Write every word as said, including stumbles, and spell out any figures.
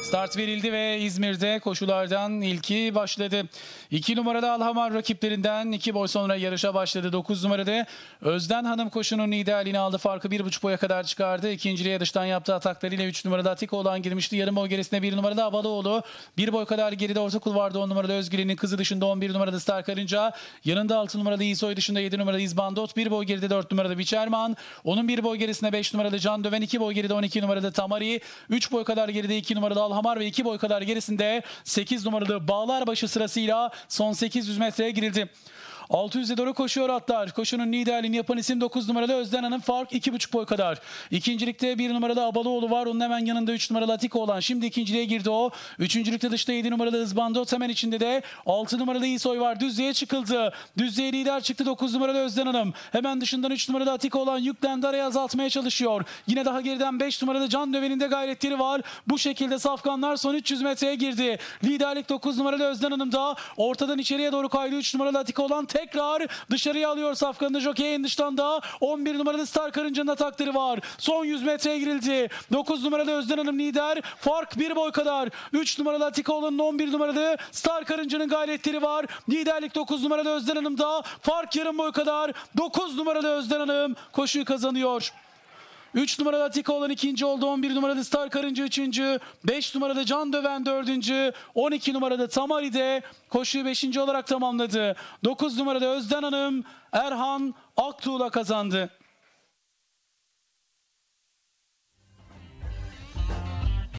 Start verildi ve İzmir'de koşulardan ilki başladı. iki numaralı Alhamar rakiplerinden iki boy sonra yarışa başladı. dokuz numarada Özden Hanım koşunun liderliğini aldı. Farkı bir buçuk boya kadar çıkardı. İkinciliğe dıştan yaptığı ataklarıyla üç numarada Atikoğlan girmişti. Yarım boy gerisinde bir numarada Avalıoğlu. bir boy kadar geride orta kulvarda on numarada Özgülen'in kızı dışında on bir numarada Star Karınca. Yanında altı numarada İsoy dışında yedi numarada İzbandot. bir boy geride dört numarada Biçerman. Onun bir boy gerisinde beş numarada Can Döven. iki boy geride on iki numarada Tamari. üç boy kadar geride iki numarada Alhamar ve iki boy kadar gerisinde sekiz numaralı Bağlarbaşı sırasıyla son sekiz yüz metreye girildi. altı yüze doğru koşuyor atlar. Koşunun liderliğini yapan isim dokuz numaralı Özden Hanım. Fark iki buçuk boy kadar. İkincilikte bir numaralı Abalıoğlu var. Onun hemen yanında üç numaralı Atikoğlan. Şimdi ikinciliğe girdi o. Üçüncülükte dışta yedi numaralı Hızbandot. Hemen içinde de altı numaralı İsoy var. Düzlüğe çıkıldı. Düzlüğe lider çıktı dokuz numaralı Özden Hanım. Hemen dışından üç numaralı Atikoğlan yüklendi. Araya azaltmaya çalışıyor. Yine daha geriden beş numaralı Can Döven'in de gayretleri var. Bu şekilde safkanlar son üç yüz metreye girdi. Liderlik dokuz numaralı Özden Hanım da ortadan içeriye doğru kaydı. üç numaralı Atikoğlan tekrar dışarıya alıyor safkanını. Jockey'in dıştan da on bir numaralı Star Karınca'nın atakları var. Son yüz metreye girildi. dokuz numaralı Özden Hanım lider. Fark bir boy kadar. üç numaralı Atikoğlan'ın on bir numaralı Star Karınca'nın gayretleri var. Liderlik dokuz numaralı Özden Hanım da fark yarım boy kadar. dokuz numaralı Özden Hanım koşuyu kazanıyor. üç numaralı Atikoğlan ikinci oldu. on bir numaralı Star Karınca üçüncü. beş numaralı Can Döven dördüncü. on iki numaralı Tamari de koşuyu beşinci olarak tamamladı. dokuz numaralı Özden Hanım Erhan Aktuğ'la kazandı.